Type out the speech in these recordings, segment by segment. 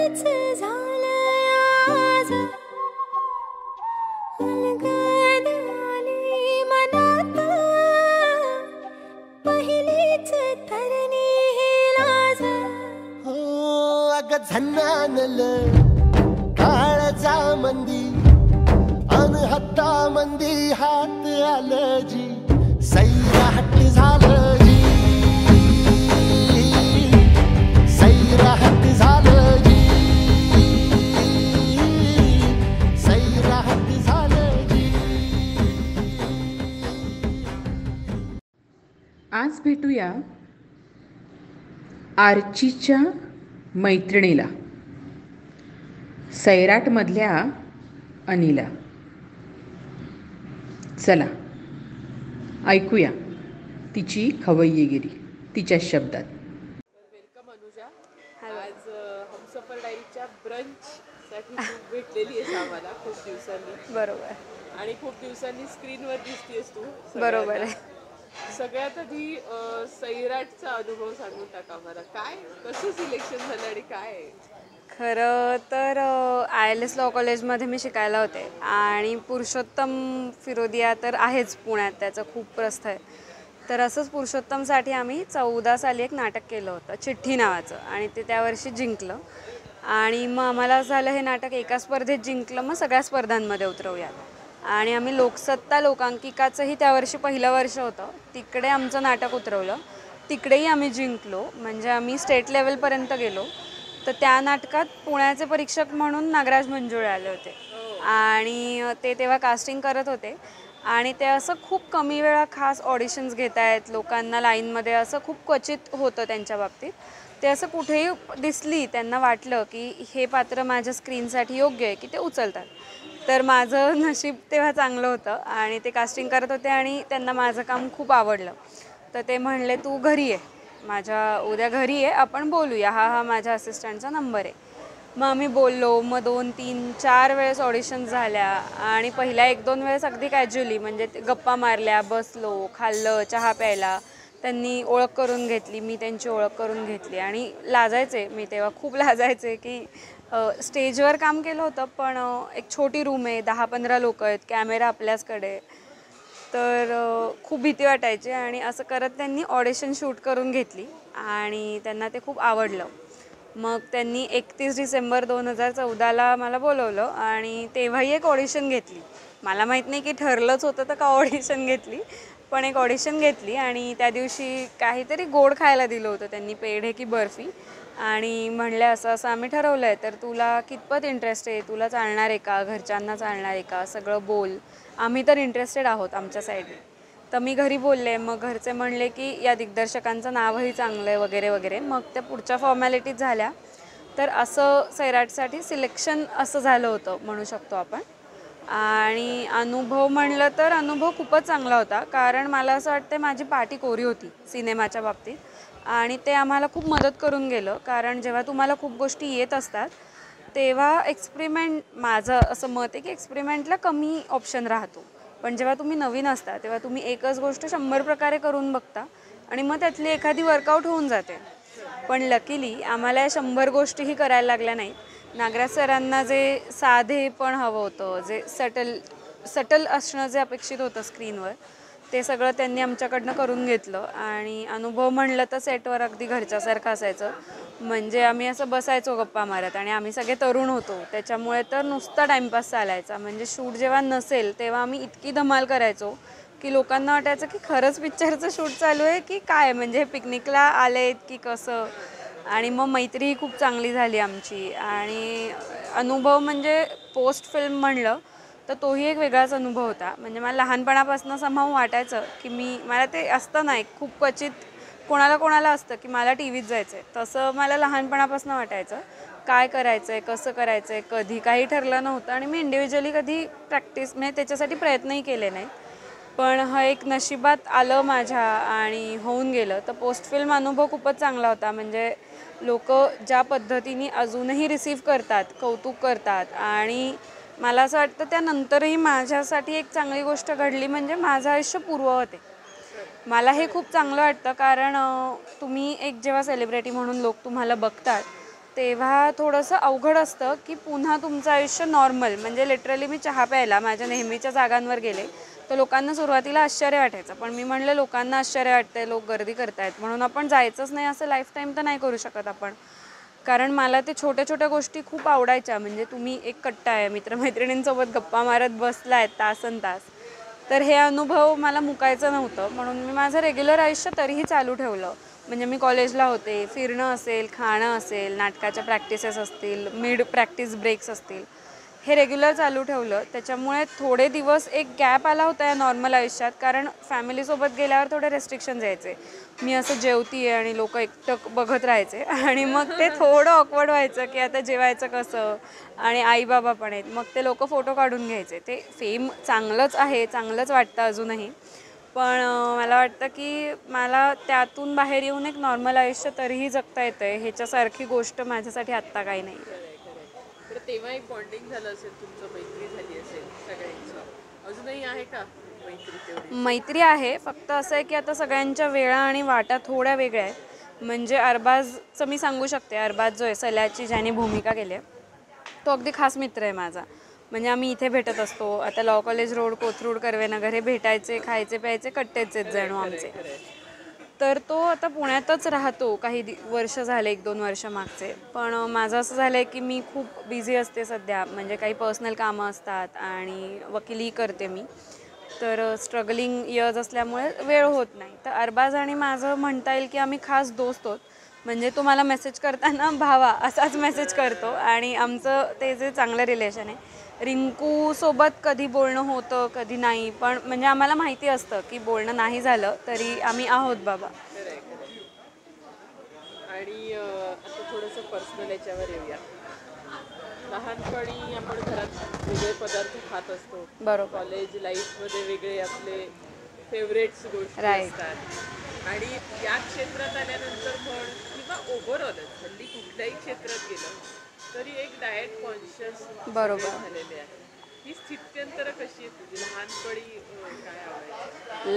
पहिलीच झालंय आज, अलगद आली मनात, पहिलीच तरणी ही लाज. हो अग झन्नानल काळजा मंदी अन हत्ता मंदी हात आलं जी, सैराट झालं जी, सैराट झालं जी, सैराट झालं जी. आज भेटूया आर्चीच्या मैत्रिणीला, सैराटमधल्या अनिला. चला ऐकूया तिची खवय्येगिरी तिच्या शब्दात. वेलकम अनुजा. आज हमसफर डायरीच्या ब्रंचसाठी तू भेटलेली आहेस आम्हाला खूप दिवसांनी. बरोबर. आणि खूप दिवसांनी स्क्रीनवर दिसतेस तू. बरोबर आहे. सगळ्यात आधी सैराटचा अनुभव सांगून टाका मला. काय कसं सिलेक्शन झालं आणि काय? खरं तर ILS लॉ कॉलेजमध्ये मी शिकायला होते आणि पुरुषोत्तम फिरोदिया तर आहेच पुण्यात, त्याचं खूप प्रस्थ आहे. तर असंच पुरुषोत्तमसाठी आम्ही 14 साली एक नाटक केलं होतं चिठ्ठी नावाचं, आणि ते त्या वर्षी जिंकलं. आणि मग आम्हाला झालं हे नाटक एका स्पर्धेत जिंकलं, मग सगळ्या स्पर्धांमध्ये उतरवूयात. आणि आम्ही लोकसत्ता लोकांकिकाचंही त्या वर्षी पहिलं वर्ष होतं, तिकडे आमचं नाटक उतरवलं. तिकडेही आम्ही जिंकलो, म्हणजे आम्ही स्टेट लेवलपर्यंत गेलो. तर त्या नाटकात पुण्याचे परीक्षक म्हणून नागराज मंजुळे आले होते आणि ते तेव्हा कास्टिंग करत होते. आणि ते असं खूप कमी वेळा खास ऑडिशन्स घेत आहेत लोकांना लाईनमध्ये, असं खूप क्वचित होतं त्यांच्या बाबतीत. ते असं कुठेही दिसली त्यांना वाटलं की हे पात्र माझ्या स्क्रीनसाठी योग्य आहे की ते उचलतात. तर माझं नशीब तेव्हा चांगलं होतं आणि ते कास्टिंग करत होते आणि त्यांना माझं काम खूप आवडलं. तर ते म्हणले तू घरी ये, माझ्या उद्या घरी आहे, आपण बोलूया, हा माझ्या असिस्टंटचा नंबर आहे. मग आम्ही बोललो. मग 2, 3, 4 वेळेस ऑडिशन झाल्या आणि पहिल्या 1-2 वेळेस अगदी कॅज्युअली, म्हणजे गप्पा मारल्या, बसलो, खाल्लं, चहा प्यायला. त्यांनी ओळख करून घेतली, मी त्यांची ओळख करून घेतली. आणि लाजायचे मी तेव्हा, खूप लाजायचे की स्टेजवर काम केलं होतं पण एक छोटी रूम आहे, 10-15 लोक आहेत, कॅमेरा आपल्याचकडे, तर खूप भीती वाटायची. आणि असं करत त्यांनी ऑडिशन शूट करून घेतली आणि त्यांना ते खूप आवडलं. मग त्यांनी 31 डिसेंबर 2014ला मला बोलवलं आणि तेव्हाही एक ऑडिशन घेतली. मला माहीत नाही की ठरलंच होतं तर का ऑडिशन घेतली, पण एक ऑडिशन घेतली. आणि त्या दिवशी काहीतरी गोड खायला दिलं होतं त्यांनी, पेढे की बर्फी, आणि म्हणले असं असं आम्ही ठरवलं आहे, तर तुला कितपत इंटरेस्ट आहे, तुला चालणार आहे का, घरच्यांना चालणार आहे का, सगळं बोल, आम्ही तर इंटरेस्टेड आहोत आमच्या साईडने. तर मी घरी बोलले. मग घरचे म्हणले की या दिग्दर्शकांचं नावही चांगलं आहे वगैरे वगैरे. मग त्या पुढच्या फॉर्मॅलिटीज झाल्या. तर असं सैराटसाठी सिलेक्शन असं झालं होतं म्हणू शकतो आपण. आणि अनुभव म्हणलं तर अनुभव खूपच चांगला होता, कारण मला असं वाटतं माझी पाठी कोरी होती सिनेमाच्या बाबतीत आणि ते आम्हाला खूप मदत करून गेलं. कारण जेव्हा तुम्हाला खूप गोष्टी येत असतात तेव्हा एक्सपेरिमेंट, माझं असं मत आहे की एक्सपेरिमेंटला कमी ऑप्शन राहतो. पण जेव्हा तुम्ही नवीन असता तेव्हा तुम्ही एकच गोष्ट 100 प्रकारे करून बघता आणि मग त्यातली एखादी वर्कआउट होऊन जाते. पण लकीली आम्हाला या 100 गोष्टीही करायला लागल्या नाहीत. नागराज सरांना जे साधे पण हवं होतं, जे सटल असणं जे अपेक्षित होतं स्क्रीनवर, ते सगळं त्यांनी आमच्याकडनं करून घेतलं. आणि अनुभव म्हणलं तर सेटवर अगदी घरच्यासारखं असायचं. म्हणजे आम्ही असं बसायचो गप्पा मारत आणि आम्ही सगळे तरुण होतो, त्याच्यामुळे तर नुसता टाईमपास चालायचा. म्हणजे शूट जेव्हा नसेल तेव्हा आम्ही इतकी धमाल करायचो की लोकांना वाटायचं की खरंच पिक्चरचं शूट चालू आहे की काय, म्हणजे हे पिकनिकला आले की कसं. आणि मग मैत्रीही खूप चांगली झाली आमची. आणि अनुभव म्हणजे पोस्ट फिल्म म्हणलं तर तोही एक वेगळाच अनुभव होता. म्हणजे मला लहानपणापासून सांभाळून वाटायचं की मला ते असतं ना, एक खूप क्वचित कोणाला असतं की मला टी व्हीत जायचं आहे, तसं मला लहानपणापासून वाटायचं. काय करायचं आहे, कसं करायचं आहे, कधी काही ठरलं नव्हतं. आणि मी इंडिव्हिज्युअली कधी प्रॅक्टिस म्हणजे त्याच्यासाठी प्रयत्नही केले नाही. पण हा एक नशिबात आलं माझ्या आणि होऊन गेलं. तर पोस्ट फिल्म अनुभव खूपच चांगला होता. म्हणजे लोक ज्या पद्धतीने अजूनही रिसीव्ह करतात, कौतुक करतात. आणि मला असं वाटतं त्यानंतरही माझ्यासाठी एक चांगली गोष्ट घडली, म्हणजे माझं आयुष्य पूर्ववत आहे. मला हे खूप चांगलं वाटतं, कारण तुम्ही एक जेव्हा सेलिब्रिटी म्हणून लोक तुम्हाला बघतात तेव्हा थोडंसं अवघड असतं की पुन्हा तुमचं आयुष्य नॉर्मल, म्हणजे लिटरली मी चहा प्यायला माझ्या नेहमीच्या जागांवर गेले तर लोकांना सुरुवातीला आश्चर्य वाटायचं, पण मी म्हणलं लोकांना आश्चर्य वाटतंय, लोक गर्दी करतायत म्हणून आपण जायचंच नाही असं लाईफ टाईम तर नाही करू शकत आपण. कारण मला ते छोट्या छोट्या गोष्टी खूप आवडायच्या. म्हणजे तुम्ही एक कट्टा आहे, मित्रमैत्रिणींसोबत गप्पा मारत बसलायत तासनतास, तर हे अनुभव मला मुकायचं नव्हतं, म्हणून मी माझं रेग्युलर आयुष्य तरीही चालू ठेवलं. म्हणजे मी कॉलेजला होते, फिरणं असेल, खाणं असेल, नाटकाच्या प्रॅक्टिसेस असतील, मिड प्रॅक्टिस ब्रेक्स असतील, हे रेग्युलर चालू ठेवलं. त्याच्यामुळे थोडे दिवस एक गॅप आला होता या नॉर्मल आयुष्यात, कारण फॅमिलीसोबत गेल्यावर थोडे रेस्ट्रिक्शन्स यायचे. मी असं जेवती आहे आणि लोक एकटक बघत राहायचे आणि मग ते थोडं ऑकवर्ड व्हायचं की आता जेवायचं कसं, आणि आई बाबा पण आहेत, मग ते लोक फोटो काढून घ्यायचे. ते फेम चांगलंच आहे, चांगलंच वाटतं अजूनही, पण मला वाटतं की मला त्यातून बाहेर येऊन एक नॉर्मल आयुष्य तरीही जगता येतं आहे. ह्याच्यासारखी गोष्ट माझ्यासाठी आत्ता काही नाही. तर तेव्हा एक बॉन्डिंग झालं असेल तुमचं, मैत्री झाली असेल सगळ्यांची. अजूनही आहे का मैत्री तेवढी? मैत्री आहे, फक्त असं आहे की आता सगळ्यांच्या वेळा आणि वाटा थोड्या वेगळ्या आहेत. म्हणजे अरबाजचं मी सांगू शकते, अरबाज जो आहे सल्याची ज्याने भूमिका केली आहे, तो अगदी खास मित्र आहे माझा. म्हणजे आम्ही इथे भेटत असतो. आता law college road, Kothrud, Karvenagar हे भेटायचे, खायचे प्यायचे कट्टेच आहेत जणू आमचे. तर तो आता पुण्यातच राहतो, काही वर्ष झाले, 1-2 वर्ष मागचे. पण माझं असं झालं आहे की मी खूप बिझी असते सध्या, म्हणजे काही पर्सनल कामं असतात आणि वकिली करते मी, तर स्ट्रगलिंग इयर्स असल्यामुळे वेळ होत नाही. तर अरबाज आणि माझं म्हणता येईल की आम्ही खास दोस्त आहोत. म्हणजे तो मला मेसेज करताना भावा असाच मेसेज करतो आणि आमचं ते जे चांगलं रिलेशन आहे. रिंकूसोबत कधी बोलणं होतं कधी नाही, पण म्हणजे आम्हाला माहिती असतं की बोलणं नाही झालं तरी आम्ही आहोत बाबा. आणि आता थोडंसं पर्सनल याच्यावर येऊया. लहानपणी आपण घरात वेगळे पदार्थ खात असतो, बरोबर. कॉलेज लाईफमध्ये वेगळे आपले फेवरेट्स गोष्टी असतात, आणि या क्षेत्रात आल्यानंतर पण किंवा ओव्हरऑलच हल्ली कुठल्याही क्षेत्रात गेलं तरी एक डाएट कॉन्शियस बरोबर झालेले आहे. ही स्थित्यंतर कशी आहे तुझी? लहानपणी काय आवडायचं?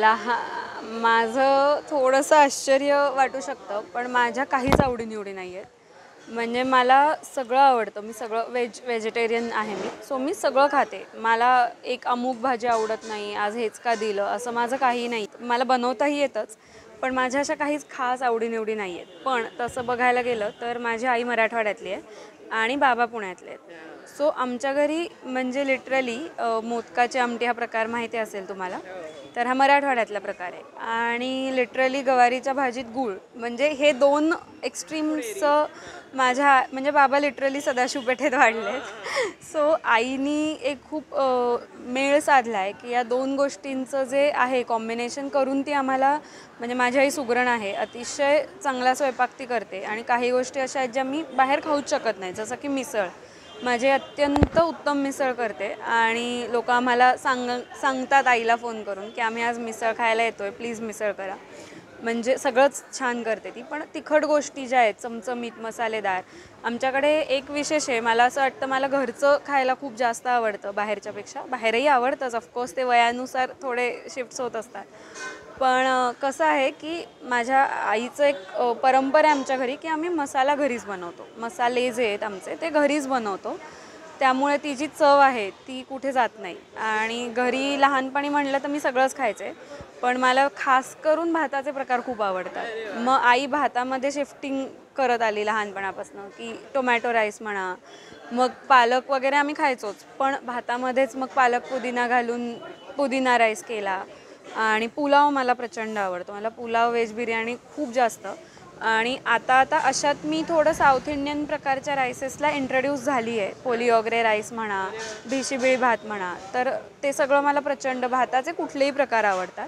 माझं थोडंसं आश्चर्य वाटू शकतं, पण माझ्या काहीच आवडीनिवडी नाही आहेत. म्हणजे मला सगळं आवडतं, मी सगळं व्हेजिटेरियन आहे मी, सो मी सगळं खाते. मला एक अमुक भाजी आवडत नाही, आज हेच का दिलं, असं माझं काही नाही. मला बनवताही येतंच, पण माझ्या अशा काहीच खास आवडीनिवडी नाही आहेत. पण तसं बघायला गेलं तर माझी आई मराठवाड्यातली आहे आणि बाबा पुण्यातले आहेत. सो आमच्या घरी म्हणजे लिटरली मोदकाची आमटी हा प्रकार माहिती असेल तुम्हाला, तर हा मराठवाड्यातला प्रकार आहे. आणि लिटरली गवारीच्या भाजीत गूळ, म्हणजे हे 2 एक्स्ट्रीम्स माझ्या, म्हणजे बाबा लिटरली सदाशिव पेठेत वाढलेत. सो आईनी एक खूप मेळ साधला आहे की या 2 गोष्टींचं जे आहे कॉम्बिनेशन करून ती आम्हाला, म्हणजे माझी आई सुगरण आहे, अतिशय चांगला स्वयंपाक ती करते. आणि काही गोष्टी अशा आहेत ज्या मी बाहेर खाऊच शकत नाही, जसं की मिसळ. माझी अत्यंत उत्तम मिसळ करते आणि लोक आम्हाला सांगतात आईला फोन करून की आम्ही आज मिसळ खायला येतोय, प्लीज मिसळ करा. म्हणजे सगळंच छान करते ती. पण तिखट गोष्टी ज्या आहेत, चमचमीत, मसालेदार, आमच्याकडे एक विशेष आहे. मला असं वाटतं मला घरचं खायला खूप जास्त आवडतं बाहेरच्यापेक्षा. बाहेरही आवडतंच ऑफकोर्स, ते वयानुसार थोडे शिफ्ट्स होत असतात. पण कसं आहे की माझ्या आईचं एक परंपरा आहे आमच्या घरी की आम्ही मसाला घरीच बनवतो. मसाले जे आहेत आमचे ते घरीच बनवतो, त्यामुळे ती जी चव आहे ती कुठे जात नाही. आणि घरी लहानपणी म्हणलं तर मी सगळंच खायचे, पण मला खास करून भाताचे प्रकार खूप आवडतात. मग आई भातामध्ये शिफ्टिंग करत आली लहानपणापासून, की टोमॅटो राईस म्हणा, मग पालक वगैरे आम्ही खायचोच, पण भातामध्येच मग पालक पुदिना घालून पुदिना राईस केला. आणि पुलाव मला प्रचंड आवडतो, मला पुलाव, व्हेज बिर्याणी खूप जास्त. आणि आता अशात मी थोडं साऊथ इंडियन प्रकारच्या राईसेसला इंट्रोड्यूस झाली आहे. पोलिओग्रे राईस म्हणा, भिशीबिळी भात म्हणा, तर ते सगळं मला प्रचंड, भाताचे कुठलेही प्रकार आवडतात.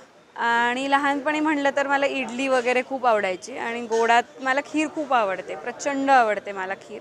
आणि लहानपणी म्हणलं तर मला इडली वगैरे खूप आवडायची. आणि गोडात मला खीर खूप आवडते, प्रचंड आवडते मला खीर.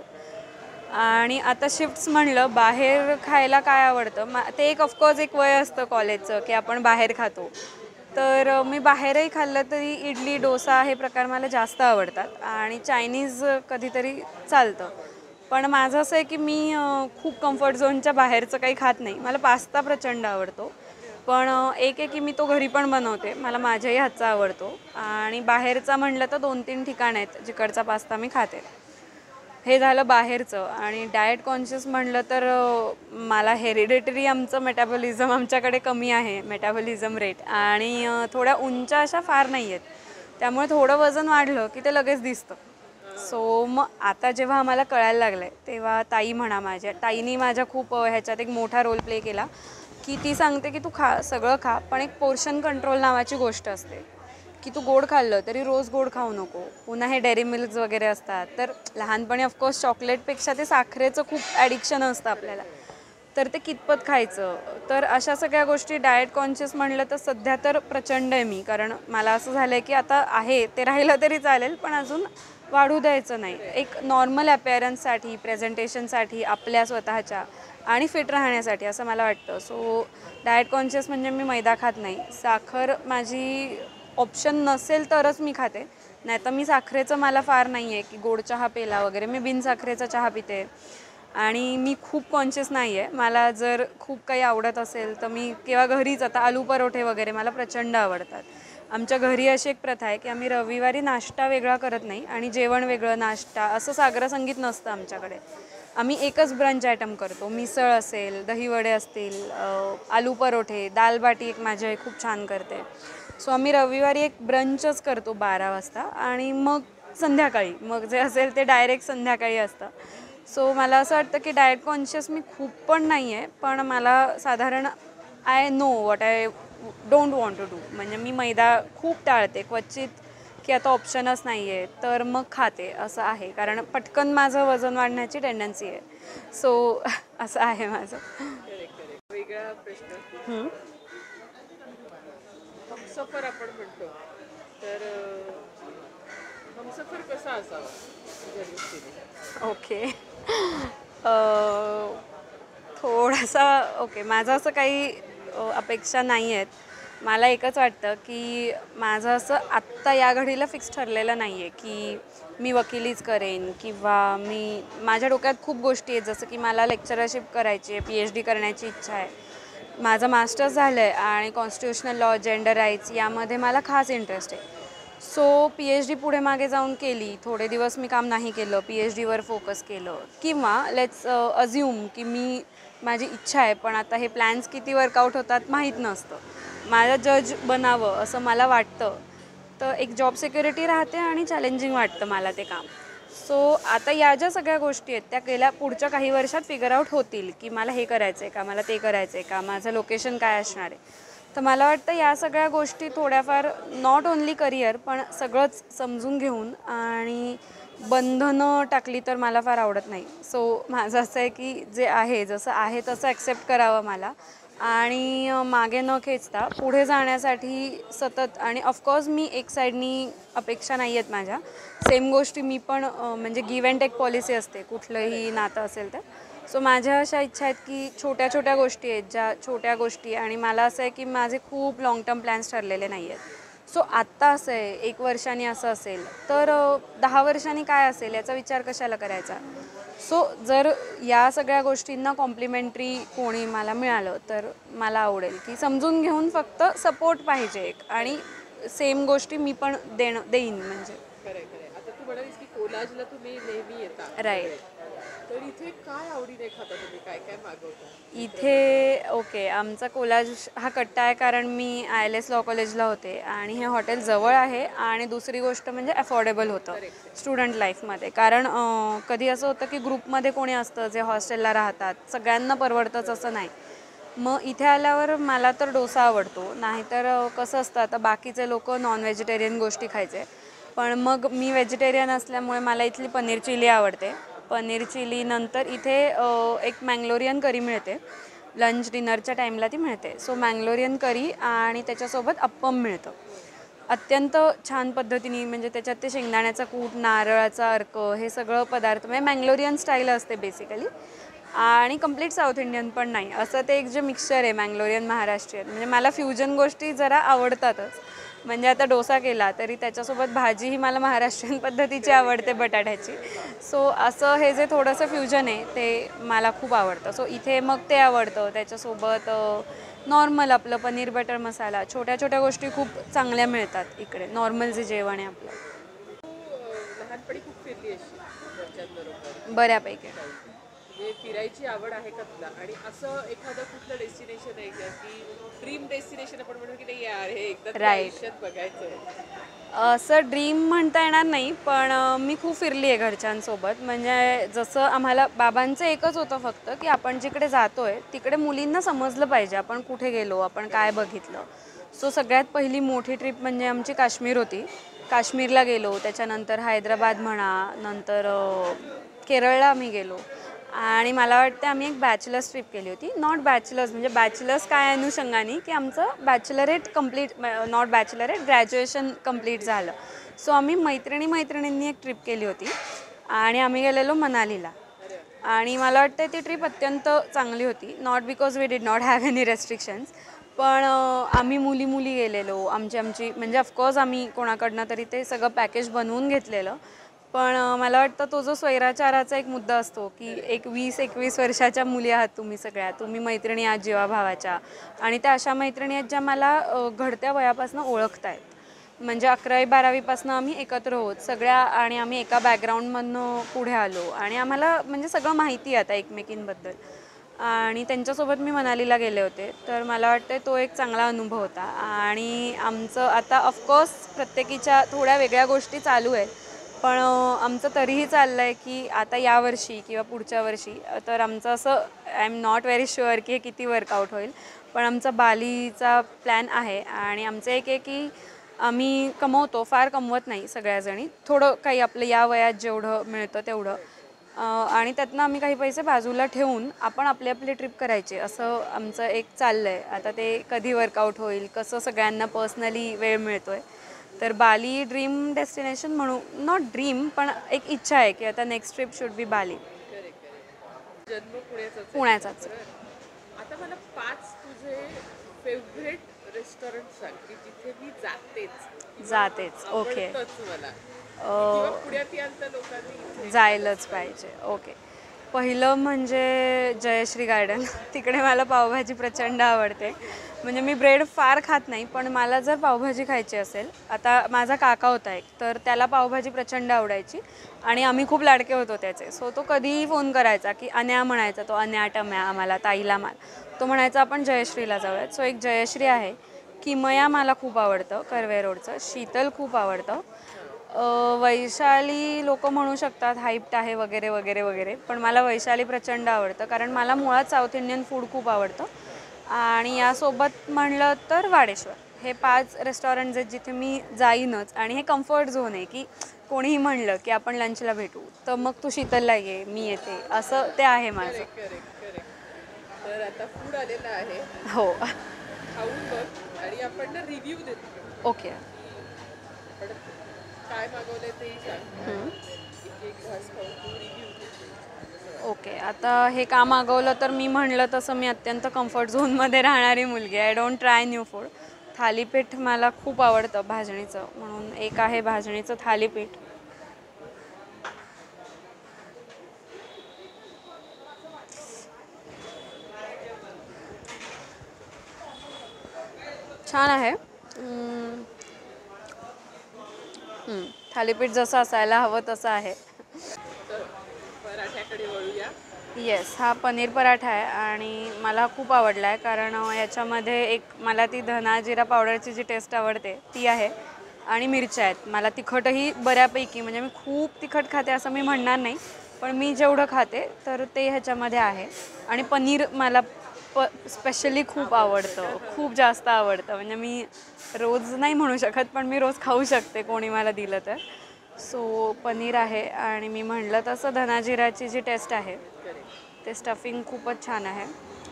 आणि आता शिफ्ट्स म्हणलं बाहेर खायला काय आवडतं, ते एक ऑफकोर्स एक वय असतं कॉलेजचं की आपण बाहेर खातो. तर मी बाहेरही खाल्लं तरी इडली, डोसा हे प्रकार मला जास्त आवडतात. आणि चायनीज कधीतरी चालतं. पण माझं असं आहे की मी खूप कम्फर्ट झोनच्या बाहेरचं काही खात नाही. मला पास्ता प्रचंड आवडतो, पण एक आहे की मी तो घरी पण बनवते, मला माझ्याही हातचा आवडतो. आणि बाहेरचा म्हणलं तर 2-3 ठिकाणं आहेत जिकडचा पास्ता मी खाते. हे झालं बाहेरचं. आणि डाएट कॉन्शियस म्हणलं तर मला हेरिडेटरी आमचं मेटाबॉलिझम आमच्याकडे कमी आहे, मेटाबॉलिझम रेट, आणि थोड्या उंच्या अशा फार नाही आहेत. त्यामुळे थोडं वजन वाढलं की ते लगेच दिसतं. सो मग आता जेव्हा आम्हाला कळायला लागलं आहे तेव्हा ताई म्हणा, ताईनी माझ्या खूप ह्याच्यात एक मोठा रोल प्ले केला, की ती सांगते की तू खा, सगळं खा, पण एक पोर्शन कंट्रोल नावाची गोष्ट असते, की तू गोड खाल्लं तरी रोज गोड खाऊ नको. पुन्हा हे डेअरी मिल्क वगैरे असतात, तर लहानपणी ऑफकोर्स चॉकलेटपेक्षा ते साखरेचं खूप ॲडिक्शन असतं आपल्याला, तर ते कितपत खायचं. तर अशा सगळ्या गोष्टी डाएट कॉन्शियस म्हणलं तर सध्या तर प्रचंड आहे मी, कारण मला असं झालं आहे की आता आहे ते राहिलं तरी चालेल, पण अजून वाढू द्यायचं नाही. एक नॉर्मल अपॅरन्ससाठी, प्रेझेंटेशनसाठी, आपल्या स्वतःच्या आणि फिट राहण्यासाठी असं मला वाटतं. सो डाएट कॉन्शियस म्हणजे मी मैदा खात नाही, साखर माझी ऑप्शन नसेल तरच मी खाते, नाही तर मी साखरेचं मला फार नाही आहे की गोड चहा पेला वगैरे. मी बिनसाखरेचा चहा पिते. आणि मी खूप कॉन्शियस नाही आहे. मला जर खूप काही आवडत असेल तर मी किंवा घरीच, आता आलू परोठे वगैरे मला प्रचंड आवडतात. आमच्या घरी अशी एक प्रथा आहे की आम्ही रविवारी नाश्ता वेगळा करत नाही आणि जेवण वेगळं, नाश्ता असं साग्रसंगीत नसतं आमच्याकडे. आम्ही एकच ब्रंच आयटम करतो. मिसळ असेल, दहीवडे असतील, आलू परोठे, दाल बाटी एक माझी आई खूप छान करते. सो आम्ही रविवारी एक ब्रंचच करतो 12 वाजता, आणि मग संध्याकाळी मग जे असेल ते डायरेक्ट संध्याकाळी असतं. सो मला असं वाटतं की डाएट कॉन्शियस मी खूप पण नाही आहे, पण मला साधारण I know what I don't want to do. म्हणजे मी मैदा खूप टाळते, क्वचित की आता ऑप्शनच नाही आहे तर मग खाते, असं आहे. कारण पटकन माझं वजन वाढण्याची टेंडन्सी आहे. सो असं आहे माझं. वेगळा प्रश्न. हमसफर आपण म्हणतो, तर हमसफर कसा असावा तुझ्या दृष्टीने? ओके. थोडासा ओके, माझं असं काही अपेक्षा नाही आहेत. मला एकच वाटतं की माझं असं आत्ता या घडीला फिक्स ठरलेलं नाही आहे की मी वकिलीच करेन, किंवा माझ्या डोक्यात खूप गोष्टी आहेत, जसं की मला लेक्चरशिप करायची आहे, PhD करण्याची इच्छा आहे. माझं मास्टर्स झालं आहे आणि कॉन्स्टिट्युशनल लॉ, जेंडर राईट्स यामध्ये मला खास इंटरेस्ट आहे. सो PhD पुढे मागे जाऊन केली, थोडे दिवस मी काम नाही केलं, PhDवर फोकस केलं, किंवा लेट्स अज्युम की माझी इच्छा आहे, पण आता हे प्लॅन्स किती वर्कआउट होतात माहीत नसतं, माझं जज बनावं असं मला वाटतं, तर एक जॉब सिक्युरिटी राहते आणि चॅलेंजिंग वाटतं मला ते काम. सो आता या ज्या सगळ्या गोष्टी आहेत त्या गेल्या पुढच्या काही वर्षात फिगर आउट होतील की मला हे करायचं आहे का, मला ते करायचं आहे का, माझं लोकेशन काय असणार आहे. तर मला वाटतं या सगळ्या गोष्टी थोड्याफार नॉट ओन्ली करिअर पण सगळंच समजून घेऊन आणि बंधनं टाकली तर मला फार आवडत नाही. सो माझं असं आहे की जे आहे जसं आहे तसं ॲक्सेप्ट करावं मला, आणि मागे न खेचता पुढे जाण्यासाठी सतत. आणि ऑफकोर्स मी एक साईडनी अपेक्षा नाही आहेत माझ्या, सेम गोष्टी मी पण म्हणजे गिव्ह अँड टेक पॉलिसी असते कुठलंही नातं असेल तर. सो माझ्या अशा इच्छा आहेत की छोट्या छोट्या गोष्टी आहेत, ज्या छोट्या गोष्टी, आणि मला असं आहे की माझे खूप लाँग टर्म प्लॅन्स ठरलेले नाही आहेत. सो आत्ता असं आहे 1 वर्षाने असं असेल तर 10 वर्षांनी काय असेल याचा विचार कशाला करायचा. सो जर या सगळ्या गोष्टींना कॉम्प्लिमेंटरी कोणी मला मिळालं तर मला आवडेल, की समजून घेऊन फक्त सपोर्ट पाहिजे एक, आणि सेम गोष्टी मी पण देईन म्हणजे. खरंय. आता तू म्हणालीस की कोलाजला तुम्ही नेहमी येता, राईट. तर इथे काय आवडीने खाता तुम्ही, काय काय मागवता इथे? ओके, आमचा कोलाज हा कट्टा आहे कारण मी ILS लॉ कॉलेजला होते आणि हे हॉटेल जवळ आहे, आणि दुसरी गोष्ट म्हणजे अफोर्डेबल होतं स्टुडंट लाईफमध्ये. कारण कधी असं होतं की ग्रुपमध्ये कोणी असतं जे हॉस्टेलला राहतात, सगळ्यांना परवडतंच असं नाही. मग इथे आल्यावर मला तर डोसा आवडतो, नाहीतर कसं असतं आता बाकीचे लोक नॉन व्हेजिटेरियन गोष्टी खायचे, पण मग मी व्हेजिटेरियन असल्यामुळे मला इथली पनीर चिली आवडते. पनीर चिली नंतर इथे एक मँगलोरियन करी मिळते, लंच डिनरच्या टाईमला ती मिळते. सो मँगलोरियन करी आणि त्याच्यासोबत अप्पम मिळतं अत्यंत छान पद्धतीने, म्हणजे त्याच्यात ते शेंगदाण्याचा कूट, नारळाचा अर्क, हे सगळं पदार्थ म्हणजे मँगलोरियन स्टाईल असते बेसिकली, आणि कम्प्लीट साऊथ इंडियन पण नाही, असं ते एक जे मिक्सचर आहे मँगलोरियन महाराष्ट्रीयन. म्हणजे मला फ्युजन गोष्टी जरा आवडतातच. म्हणजे आता डोसा केला तरी त्याच्यासोबत भाजी ही मला महाराष्ट्रीयन पद्धतीची आवडते, बटाट्याची. सो असं हे जे थोडंसं फ्युजन आहे ते मला खूप आवडतं. सो इथे मग ते आवडतं. त्याच्यासोबत नॉर्मल आपलं पनीर बटर मसाला, छोट्या छोट्या गोष्टी खूप चांगल्या मिळतात इकडे, नॉर्मल जे जेवण आहे आपलं. लहानपणी खूप फिरली अशी घरच्यांबरोबर? बऱ्यापैकी. म्हणजे फिरायची आवड आहे का तुला? आणि असं एखादं कुठलं डेस्टिनेशन आहे का की ड्रीम डेस्टिनेशन आपण म्हणतो की नाही यार हे एकदा तरी Right. आयुष्यात बघायचं आहे? असं ड्रीम म्हणता येणार नाही, पण मी खूप फिरली आहे घरच्यांसोबत. म्हणजे जसं आम्हाला बाबांचं एकच होतं फक्त, की आपण जिकडे जातोय तिकडे मुलींना समजलं पाहिजे आपण कुठे गेलो, आपण काय बघितलं. सो सगळ्यात पहिली मोठी ट्रिप म्हणजे आमची काश्मीर होती. काश्मीरला गेलो, त्याच्यानंतर हैदराबाद म्हणा, नंतर केरळला आम्ही गेलो. आणि मला वाटतं आम्ही एक बॅचलर्स ट्रिप केली होती. नॉट बॅचलर्स म्हणजे बॅचलर्स काय अनुषंगाने, की आमचं bachelorette complete, not bachelorette, graduation complete झालं. सो आम्ही मैत्रिणींनी एक ट्रिप केली होती आणि आम्ही गेलेलो मनालीला. आणि मला वाटतं ती ट्रिप अत्यंत चांगली होती. Not because we did not have any restrictions, पण आम्ही मुली गेलेलो. आमची म्हणजे ऑफकोर्स आम्ही कोणाकडनं तरी ते सगळं पॅकेज बनवून घेतलेलं. पण मला वाटतं तो जो स्वैराचाराचा एक मुद्दा असतो, की एक 20-21 वर्षाच्या मुली आहात तुम्ही सगळ्या, तुम्ही मैत्रिणी आहात जीवाभावाच्या, आणि त्या अशा मैत्रिणी आहेत ज्या मला घडत्या वयापासून ओळखतायत. म्हणजे 11वी-12वीपासून आम्ही एकत्र आहोत सगळ्या, आणि आम्ही एका बॅकग्राऊंडमधनं पुढे आलो आणि आम्हाला म्हणजे सगळं माहिती आहे आता एकमेकींबद्दल. आणि त्यांच्यासोबत मी मनालीला गेले होते. तर मला वाटतं तो एक चांगला अनुभव होता. आणि आमचं आता ऑफकोर्स प्रत्येकीच्या थोड्या वेगळ्या गोष्टी चालू आहेत, पण आमचं तरीही चाललं आहे की आता यावर्षी किंवा पुढच्या वर्षी तर आमचं असं, I am not very sure की हे किती वर्कआउट होईल, पण आमचा बालीचा प्लॅन आहे. आणि आमचं एक आहे की आम्ही कमवतो, फार कमवत नाही सगळ्याजणी, थोडं काही आपलं या वयात जेवढं मिळतं तेवढं, आणि त्यातनं आम्ही काही पैसे बाजूला ठेवून आपण आपली ट्रिप करायची, असं आमचं एक चाललं आहे. आता ते कधी वर्कआउट होईल, कसं सगळ्यांना पर्सनली वेळ मिळतो आहे. तर बाली ड्रीम डेस्टिनेशन म्हणू, नॉट ड्रीम, पण एक इच्छा आहे की आता next trip should be Bali. जन्म पुण्याचाच. आता मला 5 तुझे फेवरेट रेस्टॉरंट सांग की जिथे मी जातेच. ओके. मला किंवा पुण्यात याल तर लोकांनी इथे जायलाच पाहिजे. ओके. पहिलं म्हणजे जयश्री गार्डन. तिकडे मला पावभाजी प्रचंड आवडते. म्हणजे मी ब्रेड फार खात नाही, पण मला जर पावभाजी खायची असेल, आता माझा काका होता एक, तर त्याला पावभाजी प्रचंड आवडायची आणि आम्ही खूप लाडके होतो त्याचे. सो तो कधीही फोन करायचा की अन्या म्हणायचा, तो अन्या टम्या आम्हाला, ताईला माल, तो म्हणायचा आपण जयश्रीला जाऊयात. सो एक जयश्री आहे. किमया मला खूप आवडतं कर्वे रोडचं. शीतल खूप आवडतं. वैशाली लोक म्हणू शकतात हाईप्ट आहे वगैरे वगैरे वगैरे, पण मला वैशाली प्रचंड आवडतं, कारण मला मुळात साऊथ इंडियन फूड खूप आवडतं. आणि यासोबत म्हणलं तर वाडेश्वर. हे 5 रेस्टॉरंट्स आहेत जिथे मी जाईनच, आणि हे कम्फर्ट झोन आहे की कोणीही म्हणलं की आपण लंचला भेटू तर मग तू शीतलला ये, मी येते, असं ते आहे माझं. करेक्ट. तर आता फूड आलेलं आहे, हो. खाऊन बघ आणि आपण ना रिव्ह्यू देतो. ओके. आपण काय मागवलंय तेही सांग. एक घास खाऊन तू रिव्ह्यू दे. ओके. आता हे का मागवलं तर मी म्हणलं तसं मी अत्यंत कम्फर्ट झोनमध्ये राहणारी मुलगी. I don't try new food. Thalipeeth मला खूप आवडतं भाजणीचं, म्हणून एक आहे भाजणीचं थालीपीठ. छान आहे. थालीपीठ जसं असायला हवं तसं आहे. तर पराठ्याकडे वळूया. येस, हा पनीर पराठा आहे आणि मला खूप आवडला आहे, कारण याच्यामध्ये एक मला ती धना जिरा पावडरची जी टेस्ट आवडते ती आहे, आणि मिरच्या आहेत. मला तिखटही बऱ्यापैकी, म्हणजे मी खूप तिखट खाते असं मी म्हणणार नाही, पण मी जेवढं खाते तर ते ह्याच्यामध्ये आहे. आणि पनीर मला स्पेशली खूप आवडतं, खूप जास्त आवडतं. म्हणजे मी रोज नाही म्हणू शकत, पण मी रोज खाऊ शकते कोणी मला दिलं तर. सो पनीर आहे, आणि मी म्हणलं तसं धनाजिराची जी टेस्ट आहे ते स्टफिंग खूपच छान आहे.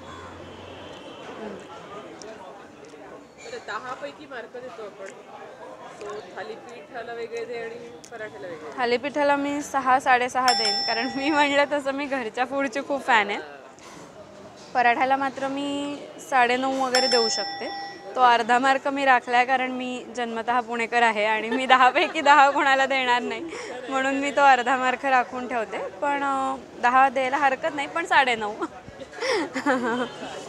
10 पैकी मार्क देतो आपण. सो थालीपीठाला वेगळे दे आणि पराठ्याला वेगळे. थालीपीठाला मी 6-6.5 देईन, कारण मी म्हणलं तसं मी घरच्या फूडची खूप फॅन आहे. पराठ्याला मात्र मी 9.5 वगैरे देऊ शकते. तो अर्धा मार्क मी राखला आहे, कारण मी जन्मतः पुणेकर आहे आणि मी 10 पैकी 10 कोणाला देणार नाही, म्हणून मी तो अर्धा मार्क राखून ठेवते. पण 10 द्यायला हरकत नाही, पण 9.5.